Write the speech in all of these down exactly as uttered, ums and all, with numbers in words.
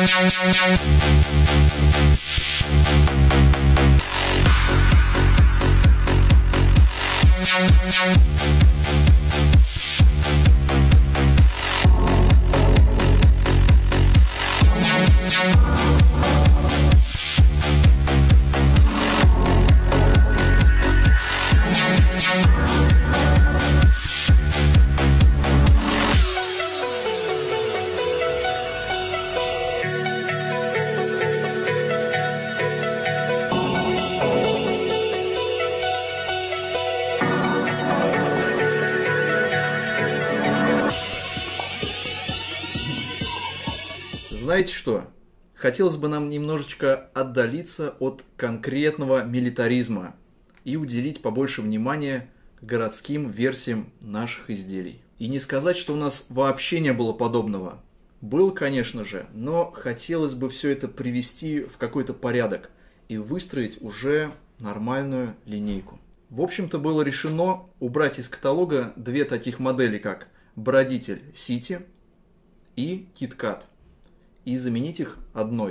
Знаете что? Хотелось бы нам немножечко отдалиться от конкретного милитаризма и уделить побольше внимания городским версиям наших изделий. И не сказать, что у нас вообще не было подобного. Был, конечно же, но хотелось бы все это привести в какой-то порядок и выстроить уже нормальную линейку. В общем-то, было решено убрать из каталога две таких модели, как Бродитель Сити и KitKat, и заменить их одной.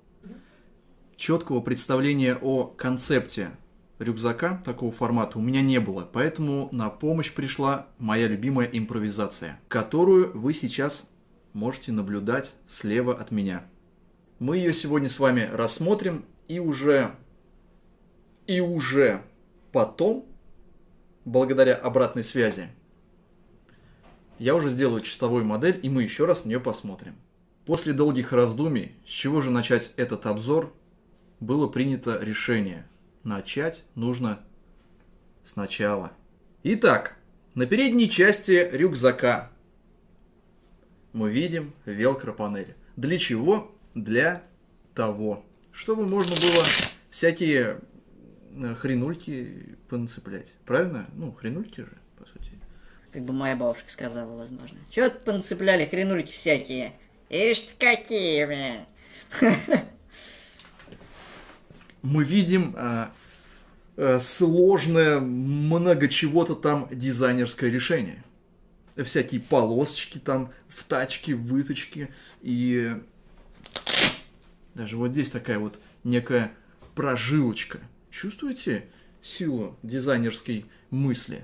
Четкого представления о концепте рюкзака такого формата у меня не было, поэтому на помощь пришла моя любимая импровизация, которую вы сейчас можете наблюдать слева от меня. Мы ее сегодня с вами рассмотрим, и уже, и уже потом, благодаря обратной связи, я уже сделаю чистовую модель, и мы еще раз на нее посмотрим. После долгих раздумий, с чего же начать этот обзор, было принято решение. Начать нужно сначала. Итак, на передней части рюкзака мы видим велкро-панель. Для чего? Для того, чтобы можно было всякие хренульки понацеплять. Правильно? Ну, хренульки же, по сути. Как бы моя бабушка сказала, возможно. Чё тут понацепляли хренульки всякие? Ишь ты какие, блин. Мы видим а, а, сложное, много чего-то там дизайнерское решение. Всякие полосочки там, втачки, выточки. И даже вот здесь такая вот некая прожилочка. Чувствуете силу дизайнерской мысли?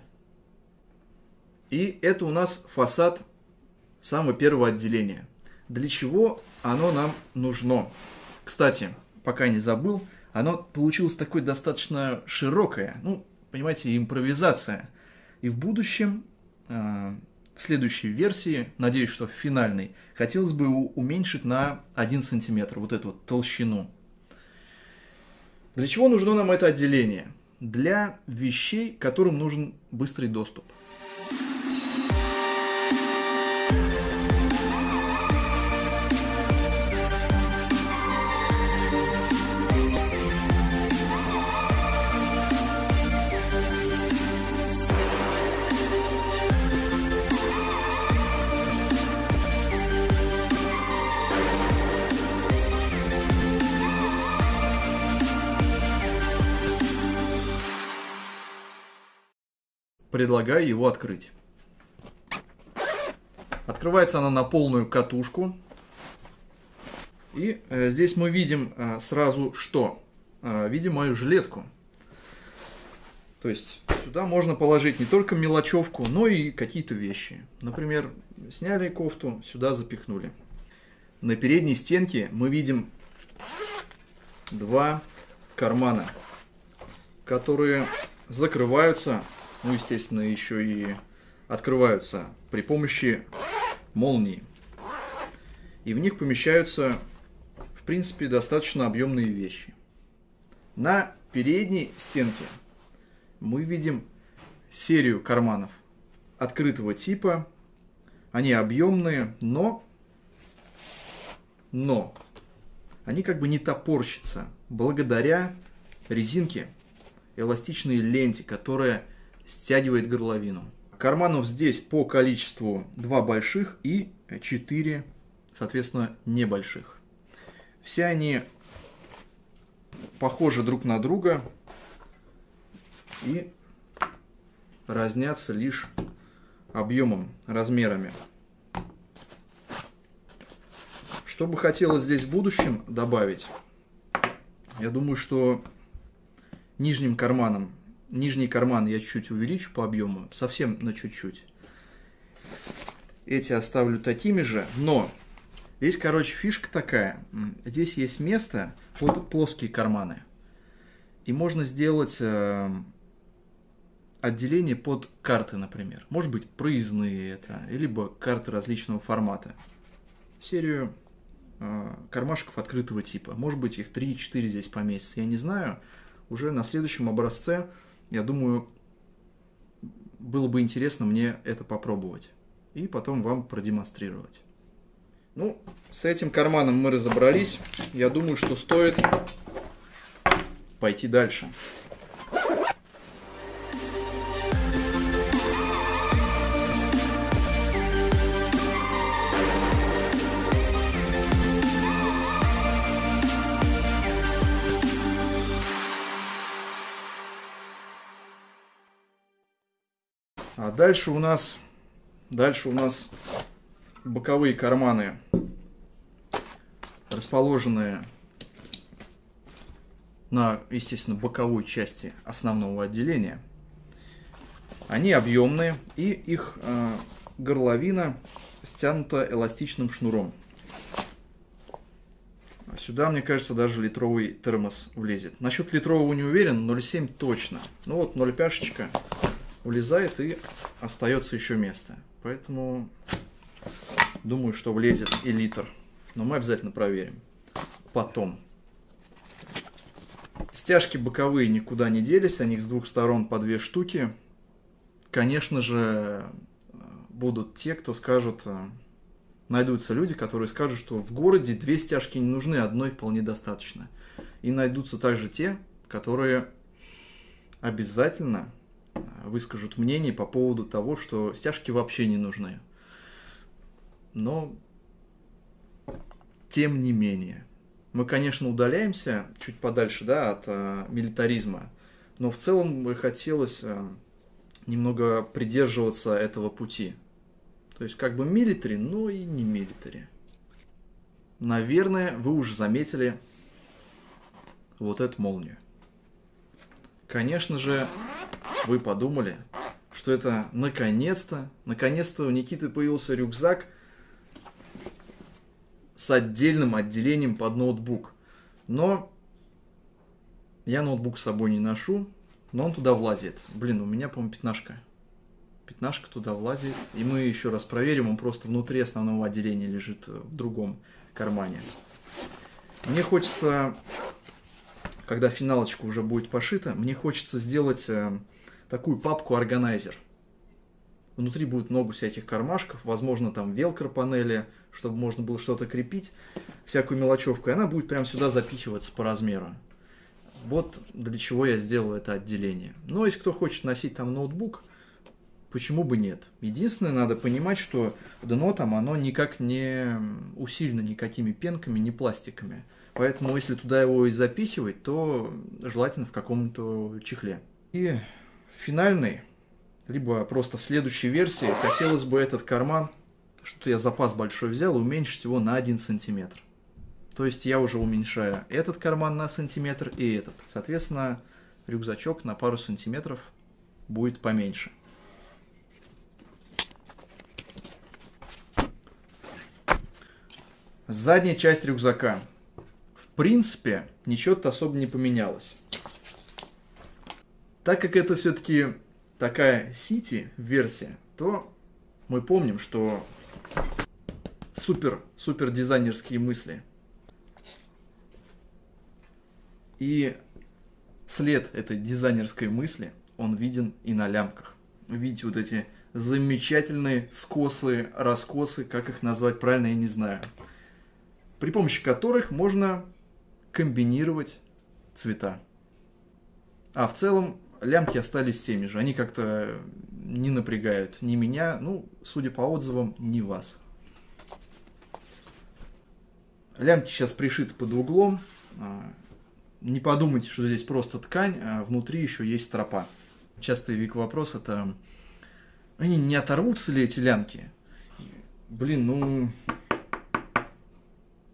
И это у нас фасад самого первого отделения. Для чего оно нам нужно? Кстати, пока не забыл, оно получилось такое достаточно широкое. Ну, понимаете, импровизация. И в будущем, э, в следующей версии, надеюсь, что в финальной, хотелось бы уменьшить на один сантиметр вот эту вот толщину. Для чего нужно нам это отделение? Для вещей, которым нужен быстрый доступ. Предлагаю его открыть. Открывается она на полную катушку. И э, здесь мы видим э, сразу что? Э, видим мою жилетку. То есть сюда можно положить не только мелочевку, но и какие-то вещи. Например, сняли кофту, сюда запихнули. На передней стенке мы видим два кармана, которые закрываются, ну, естественно, еще и открываются при помощи молнии. И в них помещаются, в принципе, достаточно объемные вещи. На передней стенке мы видим серию карманов открытого типа. Они объемные, но, но они как бы не топорщатся благодаря резинке, эластичной ленте, которая стягивает горловину. Карманов здесь по количеству два больших и четыре, соответственно, небольших. Все они похожи друг на друга и разнятся лишь объемом, размерами. Что бы хотелось здесь в будущем добавить? Я думаю, что нижним карманом, нижний карман я чуть-чуть увеличу по объему, совсем на чуть-чуть. Эти оставлю такими же, но здесь, короче, фишка такая. Здесь есть место под плоские карманы. И можно сделать э, отделение под карты, например. Может быть, проездные это, либо карты различного формата. Серию э, кармашков открытого типа. Может быть, их три-четыре здесь поместится. Я не знаю. Уже на следующем образце, я думаю, было бы интересно мне это попробовать. И потом вам продемонстрировать. Ну, с этим карманом мы разобрались. Я думаю, что стоит пойти дальше. А дальше у нас, дальше у нас боковые карманы, расположенные на, естественно, боковой части основного отделения. Они объемные, и их э, горловина стянута эластичным шнуром. Сюда, мне кажется, даже литровый термос влезет. Насчет литрового не уверен, ноль семь точно. Ну вот ноль пять влезает, и остается еще место. Поэтому думаю, что влезет и литр. Но мы обязательно проверим потом. Стяжки боковые никуда не делись, они с двух сторон по две штуки. Конечно же, будут те, кто скажут, найдутся люди, которые скажут, что в городе две стяжки не нужны, одной вполне достаточно. И найдутся также те, которые обязательно выскажут мнение по поводу того, что стяжки вообще не нужны. Но, тем не менее, мы, конечно, удаляемся чуть подальше, да, от э, милитаризма, но в целом бы хотелось э, немного придерживаться этого пути. То есть, как бы милитари, но и не милитари. Наверное, вы уже заметили вот эту молнию. Конечно же, вы подумали, что это наконец-то, наконец-то у Никиты появился рюкзак с отдельным отделением под ноутбук. Но я ноутбук с собой не ношу, но он туда влазит. Блин, у меня, по-моему, пятнашка. Пятнашка туда влазит. И мы еще раз проверим, он просто внутри основного отделения лежит в другом кармане. Мне хочется, когда финалочка уже будет пошита, мне хочется сделать такую папку-органайзер. Внутри будет много всяких кармашков, возможно, там велкро-панели, чтобы можно было что-то крепить, всякую мелочевку, и она будет прямо сюда запихиваться по размеру. Вот для чего я сделал это отделение. Но если кто хочет носить там ноутбук, почему бы нет? Единственное, надо понимать, что дно там, оно никак не усилено никакими пенками, ни пластиками. Поэтому, если туда его и запихивать, то желательно в каком-то чехле. И финальный, либо просто в следующей версии, хотелось бы этот карман, что я запас большой взял, уменьшить его на один сантиметр. То есть я уже уменьшаю этот карман на сантиметр и этот. Соответственно, рюкзачок на пару сантиметров будет поменьше. Задняя часть рюкзака. В принципе, ничего-то особо не поменялось. Так как это все-таки такая сити-версия, то мы помним, что супер, супер дизайнерские мысли. И след этой дизайнерской мысли, он виден и на лямках. Видите вот эти замечательные скосы, раскосы, как их назвать правильно, я не знаю. При помощи которых можно комбинировать цвета. А в целом лямки остались теми же. Они как-то не напрягают ни меня, ну, судя по отзывам, ни вас. Лямки сейчас пришиты под углом. Не подумайте, что здесь просто ткань, а внутри еще есть стропа. Частый вик вопрос это, они не оторвутся ли эти лямки? Блин, ну...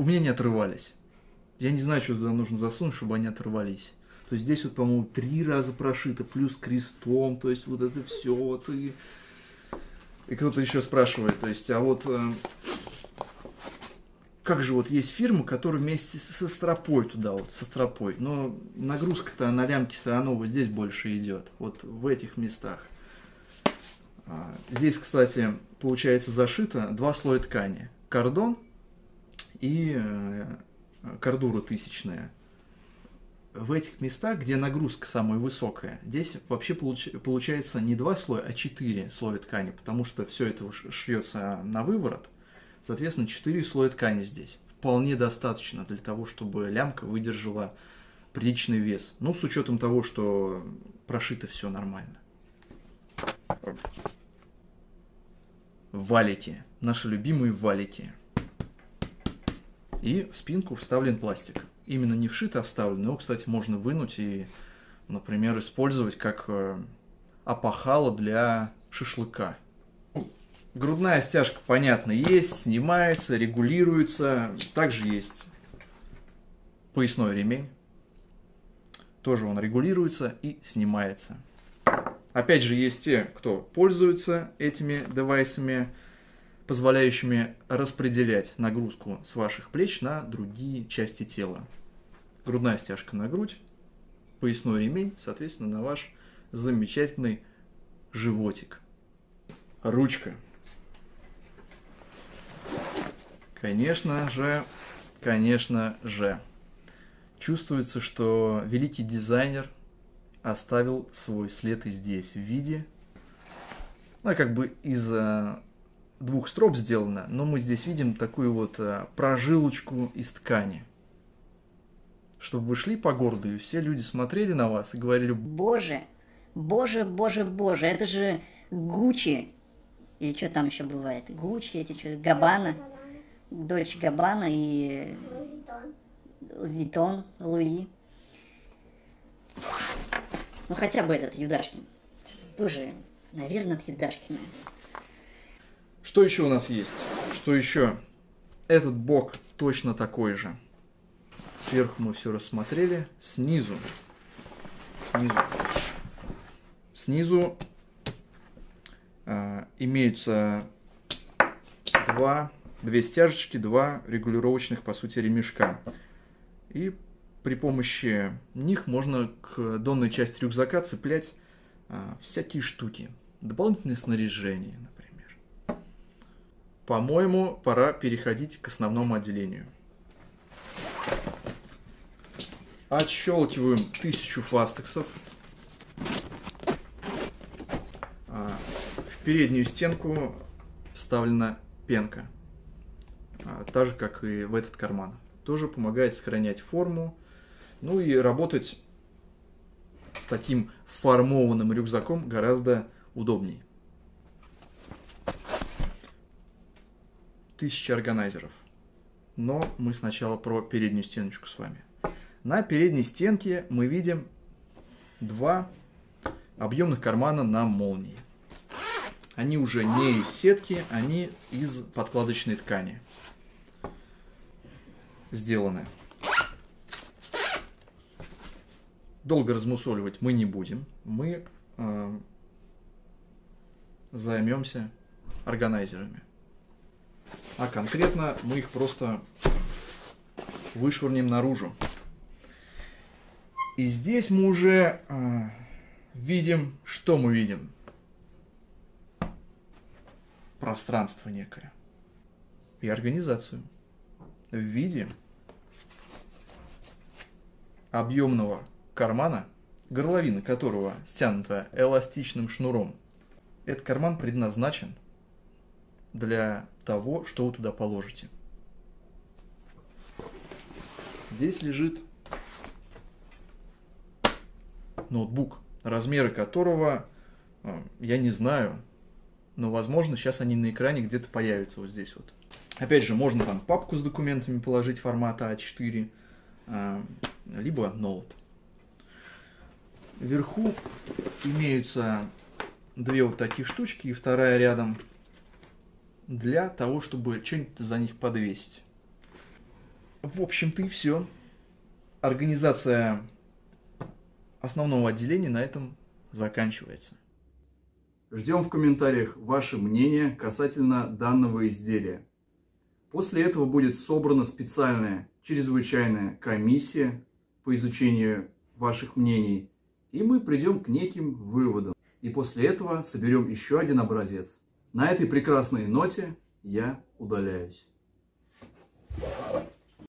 у меня не отрывались. Я не знаю, что туда нужно засунуть, чтобы они оторвались. То есть здесь вот, по-моему, три раза прошито, плюс крестом, то есть вот это все вот и... И кто-то еще спрашивает, то есть, а вот... Э, как же вот есть фирмы, которые вместе со стропой туда вот, со стропой, но нагрузка-то на лямки все равно вот здесь больше идет, вот в этих местах. А, здесь, кстати, получается зашито два слоя ткани. Кордон и э, кордура тысячная. В этих местах, где нагрузка самая высокая, здесь вообще получ, получается не два слоя, а четыре слоя ткани, потому что все это шьется на выворот. Соответственно, четыре слоя ткани здесь. Вполне достаточно для того, чтобы лямка выдержала приличный вес. Ну, с учетом того, что прошито все нормально. Валики. Наши любимые валики. И в спинку вставлен пластик. Именно не вшит, а вставлен. Его, кстати, можно вынуть и, например, использовать как опахало для шашлыка. Грудная стяжка, понятно, есть, снимается, регулируется. Также есть поясной ремень. Тоже он регулируется и снимается. Опять же, есть те, кто пользуется этими девайсами, позволяющими распределять нагрузку с ваших плеч на другие части тела. Грудная стяжка на грудь, поясной ремень, соответственно, на ваш замечательный животик. Ручка. Конечно же, конечно же, чувствуется, что великий дизайнер оставил свой след и здесь в виде, ну, как бы из двух строп сделано, но мы здесь видим такую вот прожилочку из ткани. Чтобы вы шли по городу, и все люди смотрели на вас и говорили: Боже, боже, боже, боже, это же Гуччи. Или что там еще бывает? Гуччи, эти что, Габбана, Дольче Габбана и Витон, Луи. Ну хотя бы этот Юдашкин. Боже, наверное, это Юдашкина. Что еще у нас есть? Что еще? Этот бок точно такой же. Сверху мы все рассмотрели. Снизу. Снизу. Снизу э, имеются два, две стяжечки, два регулировочных, по сути, ремешка. И при помощи них можно к донной части рюкзака цеплять э, всякие штуки. Дополнительное снаряжение, например. По-моему, пора переходить к основному отделению. Отщелкиваем тысячу фастексов. В переднюю стенку вставлена пенка. Та же, как и в этот карман. Тоже помогает сохранять форму. Ну и работать с таким формованным рюкзаком гораздо удобней. Тысяча органайзеров. Но мы сначала про переднюю стеночку с вами. На передней стенке мы видим два объемных кармана на молнии. Они уже не из сетки, они из подкладочной ткани сделаны. Долго размусоливать мы не будем. Мы э, займемся органайзерами. А конкретно мы их просто вышвырнем наружу. И здесь мы уже э, видим, что мы видим. Пространство некое. И организацию. В виде объемного кармана, горловина которого стянута эластичным шнуром. Этот карман предназначен для того, что вы туда положите. Здесь лежит ноутбук, размеры которого э, я не знаю, но, возможно, сейчас они на экране где-то появятся вот здесь вот. Опять же, можно там папку с документами положить формата а четыре, э, либо ноут. Вверху имеются две вот такие штучки и вторая рядом для того, чтобы что-нибудь за них подвесить. В общем-то и все. Организация основного отделения на этом заканчивается. Ждем в комментариях ваше мнение касательно данного изделия. После этого будет собрана специальная чрезвычайная комиссия по изучению ваших мнений, и мы придем к неким выводам. И после этого соберем еще один образец. На этой прекрасной ноте я удаляюсь.